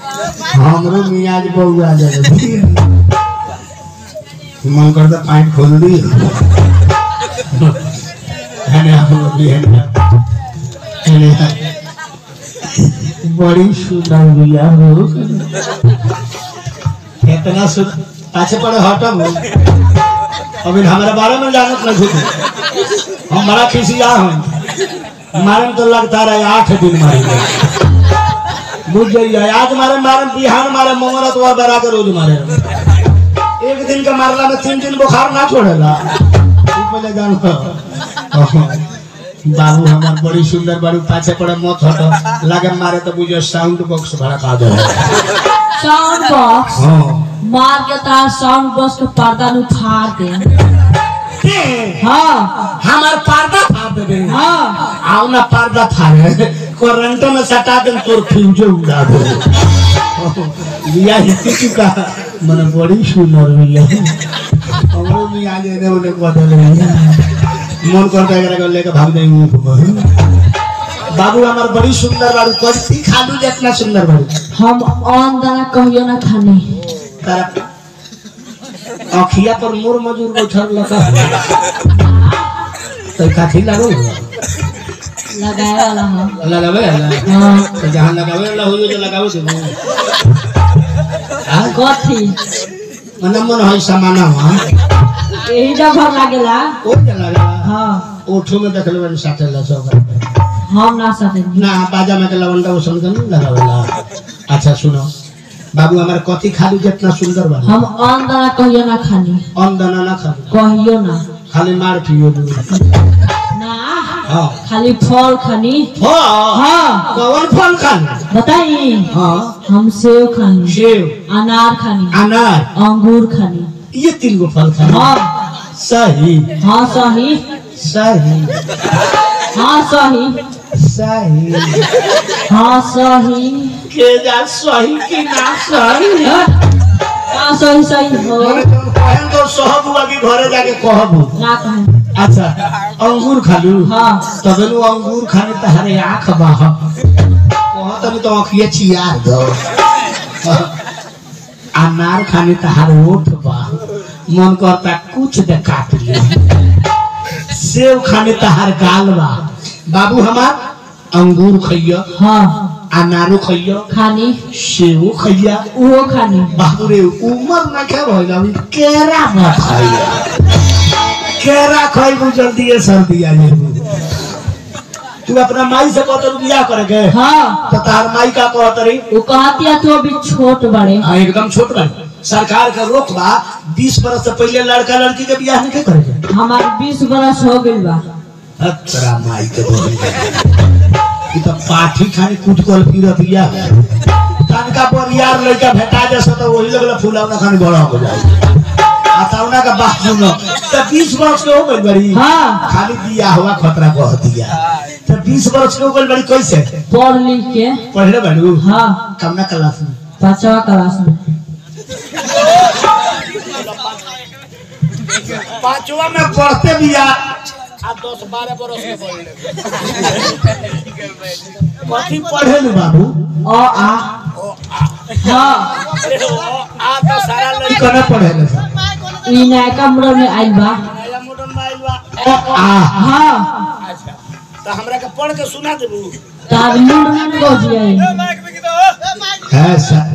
हमरो मियाज बउआ जाए मन करता पाइप खोल दी बड़ी सुंदर बिया हो इतना सुंदर पाछे पड़े हटम अभी हमारे बारे में जानत नहीं खुद हम बड़ा खिसिया हम मारे तो लगता रहे 8 दिन मारे बुझ जाइए आज मारे बिहार मारे मंगल तो बरा के रोज मारे एक दिन का मारला में 3 दिन बुखार ना छोड़ेगा पहले जान बाबू हमार बड़ी सुंदर बाबू पाछे पड़े मत हटो लगे मारे तो बुझे साउंड बॉक्स भड़ा का दे साउंड बॉक्स मार के तार साउंड बॉक्स के पर्दा नु फाड़ दे हां हमार पर्दा फाड़ दे हां आओ ना पर्दा फाड़े करंट में सटा दे तोर फ्यूज उड़ा दे लिया हित का मन बड़ी सुंदर बिया हमरो भी आज ने बोले बदल मन करता है कि लेके भाग जाएंगे बाबू हमार बड़ी सुंदर बारू कथी खालू जितना सुंदर बारू हम ऑन दाना कहियो ना खाने तारा अखिया पर मोर मजूर बैठल लगा तो काठी लागो लगाए वाला हां लगावे हां तो जहां लगावे वाला हो जो लगावे दे हां कथी मन है सामान हां यही जगह लागेला ओ लागेला हां ओठो में देखले बन साटेला सब हम ना साटे ना बाजा में के लवंडा ओसन के नहीं लगावेला अच्छा सुनो बाबू हमारे कथी खालू जितना सुंदर बा हम अन्न दाना कहियो ना खानी अन्न दाना ना खालू कहियो ना खाली मार पियो ना हां खाली फल खानी हां कौन फल खानी बताई हां हम सेब खानी सेब अनार खानी अनार अंगूर खानी ये 3 गो फल खानी हां सही हां सही सही हां सही सही हां सही के जा सही कि ना सही हां सही सही हो कहन तो सहब आगे घरे जाके कहबू ना कहे अच्छा अंगूर खालू हां तबनु अंगूर खाने तहरे आंख बाह कहत नहीं तो आंखिए चियार दो अनार खाने तहर ओठ बाह मन करता कुछ दे काट लिया सेब खाने तहर गाल बा बाबू हमार अंगूर खइया हां अनारो खइया खानी सेब खइया वो खानी बाबू रे उमर ना के भइला केरा मत खइया केरा खइबू जल्दी ये सर्दी आ जाएगी तू अपना माई से कहत बियाह करे के हां तो तार माई का कहत रही वो कहती है तो अभी छोट बड़े हां एकदम छोट बा सरकार का रोक बा 20 बरस से पहले लड़का लड़की के बियाह नहीं करे हमार 20 बरस हो गइल बा तेरा माई के बोल ई तो पाठी खानी कुटकल फिरत बियाह तनका पर यार लड़का भेटा जैसे तो वही लगला फुलावना खानी बड़ा हो जाए आतावना का बात सुनो तो 20 वर्ष के हो गई बड़ी हां खाली बियाह हुआ खतरा कह दिया तो 20 वर्ष के हो गई बड़ी कैसे पढ़ लिख के पढ़ले बड़ू हां कौना क्लास में 5वां क्लास में 5वां में पढ़ते बिया आ 10-12 बरस के पढ़ले कथी पढ़े नु बाबू अ आ हां आ तो सारा लड़का कना पढ़े ले ई नया मोड़ में आइल बा नया मॉडर्न में आइल बा आ हां अच्छा तो हमरा के पढ़ के सुना देबू तार मुंड में गोजिए है सर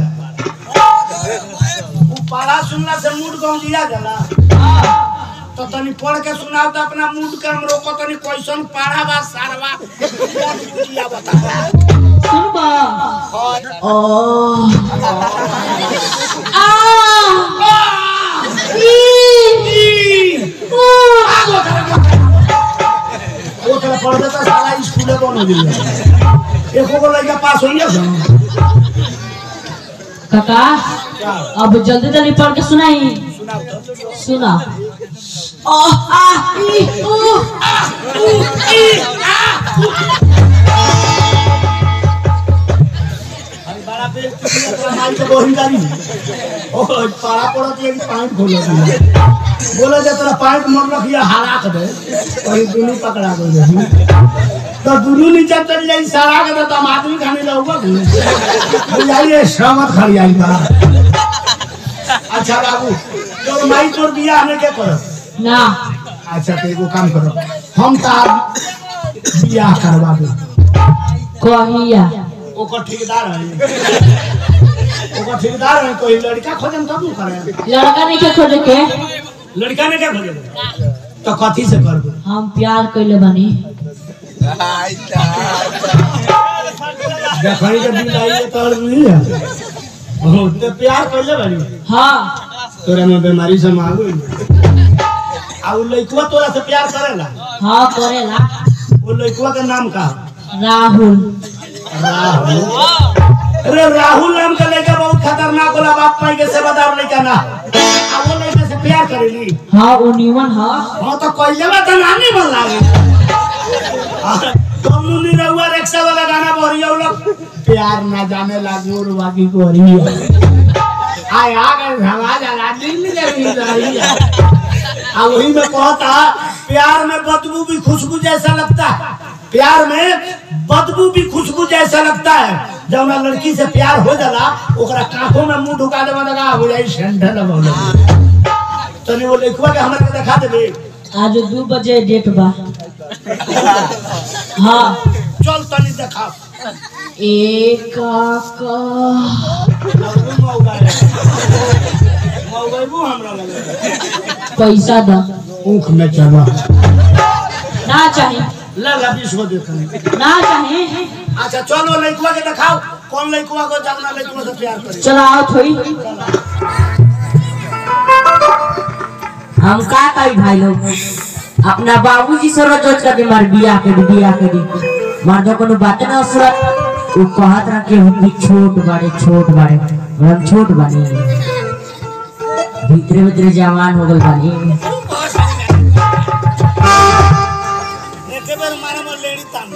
उ पारा सुनला से मूड गंजिया जाला तो तनी पढ़ के सुनाओ तो अपना मूड के हम रोको तनी क्वेश्चन पारा बा सारवा बुझिया बता सुनबा ओ आ ई ओ वो तो पढ़ देता सारा स्कूल बन हो गया एको को लड़का पास हो गया काका अब जल्दी जल्दी पढ़ के सुनाई सुनाओ तो सुना ओ आ ई ओ आ उ ई आ बड़ा पे माई तो बोही जानी ओ पारा पड़त है कि पाइप खोल दिया बोले जे तेरा पाइप मर रखिया हरा के दे कोई दुनी पकड़ा गई तो दुनू नीचे चल जाई सारा के तो हम आदमी खाने लगोगा बुझाइए श्रमत खड़ी आई बा। अच्छा बाबू तो माई तोर बियाह में के करो ना अच्छा तो एगो काम करो हम तार बियाह करवा दे कहिया ओकर ठेकेदार है कोई लड़का खोजम तब न करे लड़का नहीं के खोजे के लड़का ने क्या खोजे तो कथी से करबो हम प्यार कइले बानी देखई के बिलाई तोर नहीं है ओ तो प्यार कइले बानी हां तोरा में बीमारी से मांगो आ उ लइकवा तोरा से प्यार करेला हां करेला वो लइकवा के नाम का राहुल राहुल अरे राहुल नाम का लड़का बहुत खतरनाक होला बाप माई के सेवादार लड़का ना आ वो लड़का से प्यार करेली हां ओ नीमन हां हां तो कइले बा त नानी बन लागे कमुनी रहुआ रिक्शा वाला गाना बोरियो लोग प्यार ना जाने लागी और बाकी कोरियो आय आ गए भगा जाला दिल में रही आ वही में कहता प्यार में बदबू भी खुशबू जैसा लगता है प्यार में बदबू भी खुशबू जैसा लगता है जब ना लड़की से प्यार हो जाला ओकरा कांखों में मुंह ढुका देवा लगा हो जाई सेंटर लगा तनी वो लड़कवा के हमरा के दिखा देबे आज 2 बजे डेट बा हां चल तनी देखा एक का मौगैबू हमरा लगे पैसा दा ऊख में चला ना चाहे ला 20 को देखा ना चाहे अच्छा चलो लड़कवा के दिखाओ कौन लड़कवा को जाना लड़कवा से प्यार करे चलो आओ थोड़ी हम का कही भाई लोग अपना बाबूजी से रोज कर दे मार बियाह के दी मार जो कोनो बात ना असरत वो कहत रहा कि हम छोट बाड़े हम छोट बानी भीतरे जवान हो गल बानी एके बार मारे में लेडी तान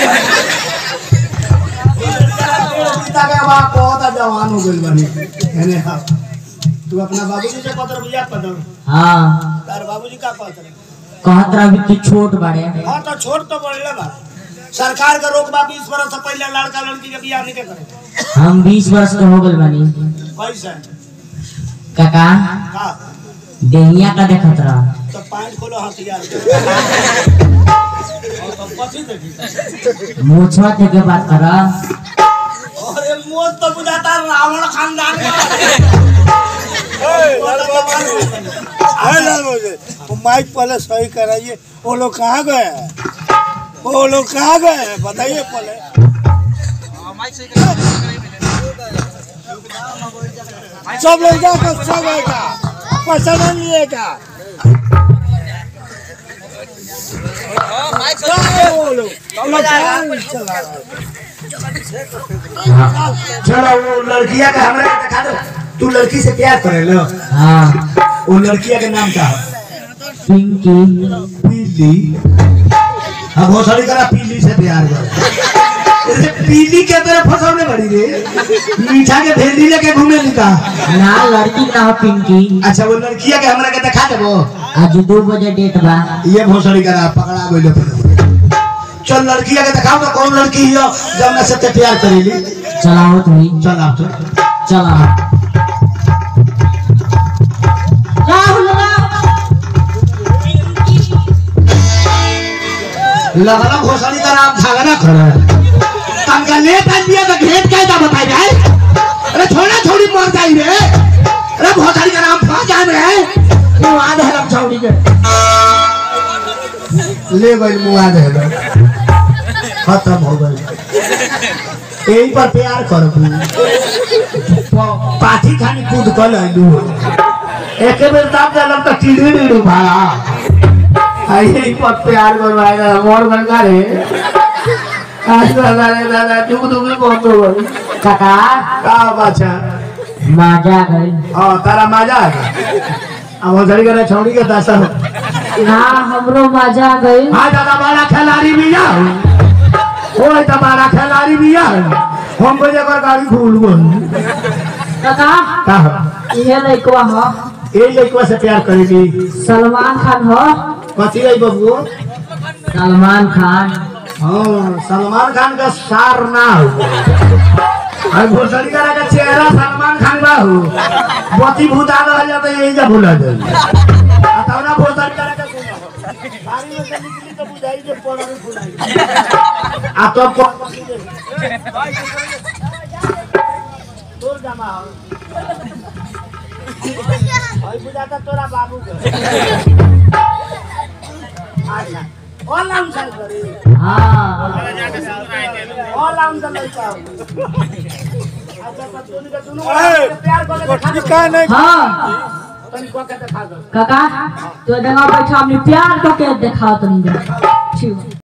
पिता के बा बहुत जवान हो गइल बानी एने हां तू अपना बाबूजी से पत्र बियाह कर दो हां तार बाबूजी का कहत रहे कहत रहा कि छोट बाड़े हां तो छोट तो बढ़ले बा सरकार का रोकबा 20 वर्ष से पहले लड़का लड़की के बियाह नहीं करे हम 20 वर्ष के हो गल बानी पैसा काका का देहिया का देखत रहा तो पांच खोलो हथियार और तो पछी देखी मोछवा के बात करा अरे मोच तो बुझाता रावण खानदान का माइक पहले सही कराइए वो लोग कहाँ गए हैं बताइए पहले सब लोग जाकर सब आएगा पैसा नहीं लिएगा चलो वो लड़किया का हमरा के दिखा दो तू लड़की से प्यार करे लो हाँ वो लड़किया के नाम क्या है पिंकी पीली अब बहुत सारी करा पीली से प्यार कर इसे पीली के तरफ फंसाने पड़ी रे मीठा के भेली लेके घूमे निका ना लड़की ना हो पिंकी अच्छा वो लड़किया के हमरा के दिखा देबो आज 2 बजे डेट बा ये बहुत सारी करा पकड़ा गइलो चल लड़किया के दिखाओ तो कौन लड़की है जब मैं सबसे प्यार करेली चलाओ तुम चल आप तो चला राहुल लगना घोषणी कर आप झगड़ा कर तनका लेट आ दिया तो घेट कैसा बताई जाए अरे छोड़ा छोड़ी मर जाई रे अरे घोषणी कर आप फंस जाए रे मुआ दे हम छोड़ी के ले गई मुआ दे खत्म हो गई यही पर प्यार करबू पाठी खानी कूद कर लू एक बेर दाब जालम तो टीढ़ी टीढ़ी भाड़ा आई पर प्यार करवाएगा मोर बनका रे आज दादा दुख बहुत हो गई काका का बाचा मजा गई हां तारा मजा आ गया अब झड़ी करे छोड़ी के दशा ना हमरो मजा गई हां दादा बड़ा खिलाड़ी भी जा ओए तो बड़ा खिलाड़ी भी जा हम को जगह गाड़ी भूल गई काका का ये लइकवा हो ए लइकवा से प्यार करेगी सलमान खान हो कथी है बबू सलमान खान हाँ सलमान खान का सार ना हो अरे भोसड़ी करा का चेहरा सलमान खान का हो बती भूत आ रहा जाता यही जा भूला दे अतवना भोसड़ी करा का बारी में से निकली तो बुझाई जे पड़ा में भुलाई आ तो तोर जमा हो भाई बुझाता तोरा बाबू के अच्छा ऑल आंसर करे हां ऑल आंसर नहीं चाहो अच्छा तो तूने का दोनों प्यार को कोटिका नहीं हां तनी को के दिखा दो काका तो देखा बैठा हमने प्यार को के दिखाओ तुम ठीक